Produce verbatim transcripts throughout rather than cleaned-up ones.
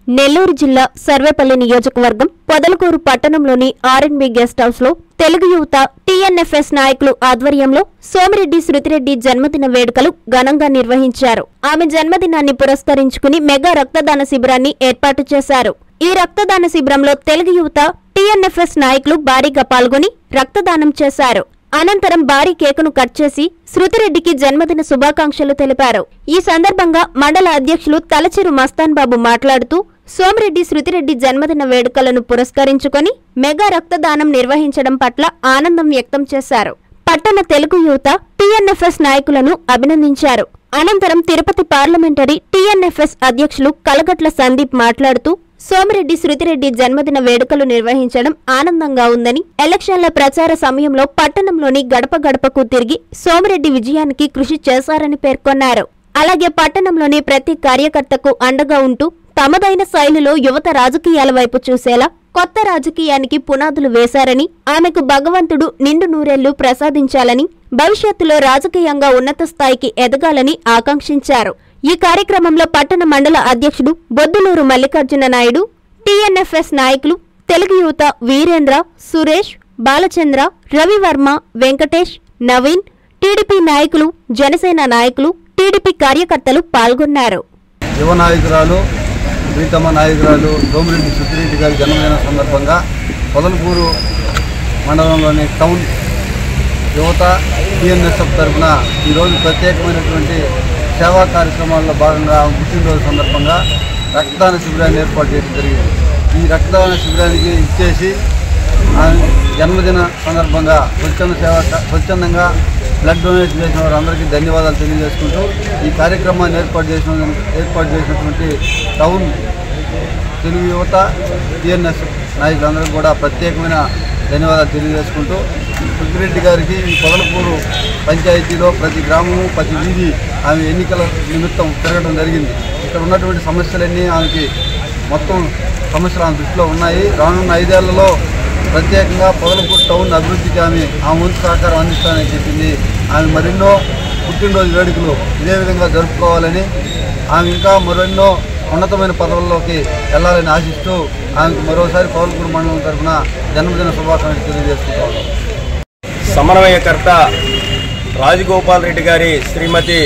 నెల్లూరు జిల్లా సర్వేపల్లి నియోజకవర్గం పొదలకూరు పట్టణంలోని ఆర్ఎన్బి గెస్ట్ హౌస్ లో తెలుగు యువత టీఎన్ఎఫ్ఎస్ నాయకులు ఆధ్వర్యంలో సోమిరెడ్డి శృతిరెడ్డి జన్మదిన వేడుకలు ఘనంగా నిర్వహించారు. ఆమె జన్మదినాన్ని పురస్కరించుకుని మెగా రక్తదాన శిబిరాన్ని ఏర్పాటు చేశారు. ఈ రక్తదాన శిబిరంలో తెలుగు యువత టీఎన్ఎఫ్ఎస్ నాయకులు భారీగా పాల్గొని రక్తదానం చేశారు. అనంతరం భారీ కేకును కట్ చేసి శృతిరెడ్డికి జన్మదిన శుభాకాంక్షలు తెలిపారు. ఈ సందర్భంగా మండల అధ్యక్షులు తలచిరు మస్తాన్ బాబు మాట్లాడుతూ సోమిరెడ్డి శృతిరెడ్డి జన్మదిన వేడుకలను పురస్కరించుకొని మెగా రక్తదానం నిర్వహించడం పట్ల ఆనందం వ్యక్తం చేశారు. పట్టణ తెలుగు యువత టీఎన్ఎఫ్ఎస్ నాయకులను అభినందించారు. అనంతరం తిరుపతి పార్లమెంటరీ టీఎన్ఎఫ్ఎస్ అధ్యక్షులు కలగట్ల సందీప్ మాట్లాడుతూ సోమిరెడ్డి శృతిరెడ్డి జన్మదిన వేడుకలు నిర్వహించడం ఆనందంగా ఉందని, ఎలక్షన్ల ప్రచార సమయంలో పట్టణంలోని గడప గడపకు తిరిగి సోమిరెడ్డి విజయానికి కృషి చేశారని పేర్కొన్నారు. అలాగే పట్టణంలోని ప్రతి కార్యకర్తకు అండగా ఉంటూ తమదైన శైలిలో యువత రాజకీయాల వైపు చూసేలా కొత్త రాజకీయానికి పునాదులు వేశారని, ఆమెకు భగవంతుడు నిండు నూరేళ్లు ప్రసాదించాలని, భవిష్యత్తులో రాజకీయంగా ఉన్నత స్థాయికి ఎదగాలని ఆకాంక్షించారు. ఈ కార్యక్రమంలో పట్టణ మండల అధ్యక్షుడు బొద్దులూరు మల్లికార్జున నాయుడు, టీఎన్ఎఫ్ఎస్ నాయకులు తెలుగు యువత వీరేంద్ర, సురేష్, బాలచంద్ర, రవివర్మ, వెంకటేష్, నవీన్, టీడీపీ నాయకులు, జనసేన నాయకులు, టీడీపీ కార్యకర్తలు పాల్గొన్నారు. యువ నాయకురాలు ప్రీతమ నాయకురాలు సోమిరెడ్డి శృతిరెడ్డి గారి జన్మదిన సందర్భంగా పొదలకూరు మండలంలోని టౌన్ యువత టీఎన్ఎస్ఎఫ్ తరఫున ఈరోజు ప్రత్యేకమైనటువంటి సేవా కార్యక్రమాల్లో భాగంగా పుట్టినరోజు సందర్భంగా రక్తదాన శిబిరాన్ని ఏర్పాటు చేయడం జరిగింది. ఈ రక్తదాన శిబిరానికి ఇచ్చేసి జన్మదిన సందర్భంగా స్వచ్ఛంద సేవ స్వచ్ఛందంగా బ్లడ్ డొనేట్ చేసిన వారందరికీ ధన్యవాదాలు తెలియజేసుకుంటూ ఈ కార్యక్రమాన్ని ఏర్పాటు చేసిన ఏర్పాటు చేసినటువంటి టౌన్ తెలుగు యువత టీఎన్ఎస్ నాయకులందరికీ కూడా ప్రత్యేకమైన ధన్యవాదాలు తెలియజేసుకుంటూ శృతిరెడ్డి గారికి ఈ పొదలకూరు పంచాయతీలో ప్రతి గ్రామము ప్రతి వీధి ఆమె ఎన్నికల నిమిత్తం తిరగడం జరిగింది. ఇక్కడ ఉన్నటువంటి సమస్యలన్నీ ఆమెకి మొత్తం సమస్యలు ఆమె దృష్టిలో ఉన్నాయి. రానున్న ఐదేళ్లలో ప్రత్యేకంగా పొదలకూరు టౌన్ అభివృద్ధికి ఆమె ఆమె వంతు సహకారం అందిస్తానని చెప్పింది. ఆమె మరెన్నో పుట్టినరోజు వేడుకలు ఇదే విధంగా జరుపుకోవాలని, ఆమె ఇంకా మరెన్నో ఉన్నతమైన పదవుల్లోకి వెళ్లాలని ఆశిస్తూ ఆమెకు మరోసారి పొదలకూరు మండలం తరఫున జన్మదిన శుభాకాంక్షలు తెలియజేసుకుంటాము. సమన్వయకర్త రాజగోపాల్ రెడ్డి గారి శ్రీమతి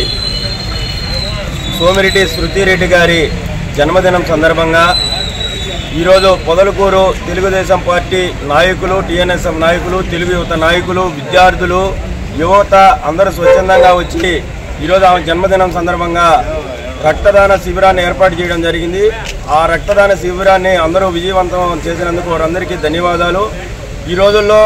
సోమిరెడ్డి శృతిరెడ్డి గారి జన్మదినం సందర్భంగా ఈరోజు పొదలకూరు తెలుగుదేశం పార్టీ నాయకులు, టీఎన్ఎస్ఎఫ్ నాయకులు, తెలుగు యువత నాయకులు, విద్యార్థులు, యువత అందరూ స్వచ్ఛందంగా వచ్చి ఈరోజు ఆమె జన్మదినం సందర్భంగా రక్తదాన శిబిరాన్ని ఏర్పాటు చేయడం జరిగింది. ఆ రక్తదాన శిబిరాన్ని అందరూ విజయవంతం చేసినందుకు వారందరికీ ధన్యవాదాలు. ఈ రోజుల్లో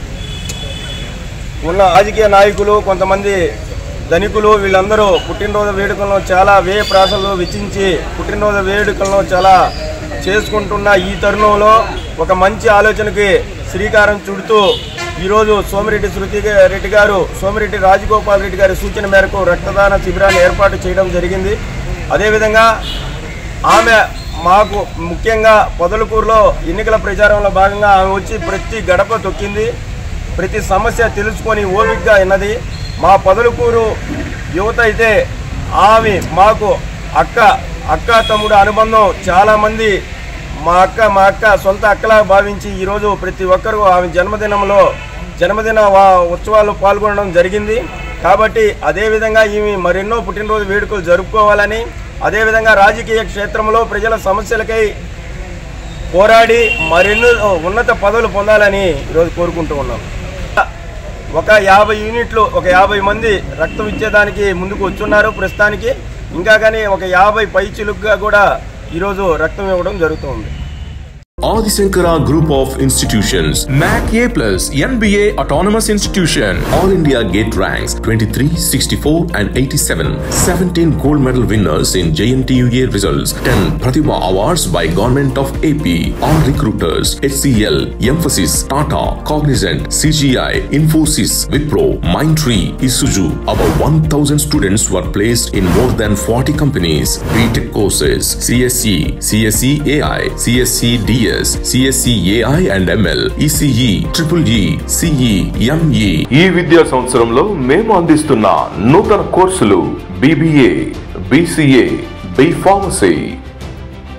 ఉన్న రాజకీయ నాయకులు, కొంతమంది ధనికులు వీళ్ళందరూ పుట్టినరోజు వేడుకలను చాలా వ్యయ ప్రాసలు వెచ్చించి పుట్టినరోజు వేడుకలను చాలా చేసుకుంటున్న ఈ తరుణంలో ఒక మంచి ఆలోచనకి శ్రీకారం చుడుతూ ఈరోజు సోమిరెడ్డి శృతి రెడ్డి గారు సోమిరెడ్డి రాజగోపాల్ రెడ్డి గారి సూచన మేరకు రక్తదాన శిబిరాన్ని ఏర్పాటు చేయడం జరిగింది. అదేవిధంగా ఆమె మాకు ముఖ్యంగా పొదలకూరులో ఎన్నికల ప్రచారంలో భాగంగా ఆమె వచ్చి ప్రతి గడప తొక్కింది, ప్రతి సమస్య తెలుసుకొని ఓపికగా ఉన్నది. మా పొదలకూరు యువత అయితే ఆమె మాకు అక్క అక్క తమ్ముడు అనుబంధం చాలామంది మా అక్క మా అక్క సొంత అక్కలా భావించి ఈరోజు ప్రతి ఒక్కరూ ఆమె జన్మదినంలో జన్మదిన ఉత్సవాల్లో పాల్గొనడం జరిగింది. కాబట్టి అదేవిధంగా ఈమె మరెన్నో పుట్టినరోజు వేడుకలు జరుపుకోవాలని, అదేవిధంగా రాజకీయ క్షేత్రంలో ప్రజల సమస్యలకై పోరాడి మరెన్నో ఉన్నత పదవులు పొందాలని ఈరోజు కోరుకుంటూ ఉన్నాం. ఒక యాభై యూనిట్లు ఒక యాభై మంది రక్తం ఇచ్చేదానికి ముందుకు వచ్చున్నారు ప్రస్తుతానికి. ఇంకా కానీ ఒక యాభై పైచిలుగ్గా కూడా ఈరోజు రక్తం ఇవ్వడం జరుగుతుంది. Adi Shankara Group of Institutions, M A C A plus, N B A Autonomous Institution, All India Gate ranks twenty-three, sixty-four and eighty-seven, seventeen gold medal winners in J N T U A results, ten Pratibha Awards by Government of A P, all recruiters, H C L, Emphasis, Tata, Cognizant, C G I, Infosys, Wipro, Mindtree, Isuzu. About one thousand students were placed in more than forty companies. B Tech courses, C S E, C S E A I, C S E D S, C S E A I and M L, E C E, Triple E, C E, M E. ఈ విద్యా సంవత్సరంలో మేము అందిస్తున్న నూతన కోర్సులు B B A, B C A, B Pharmacy,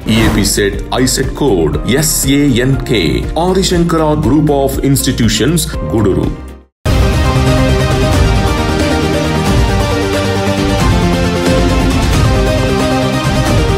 E A P set I set code S A N K. Adi Shankara Group of Institutions, Guduru.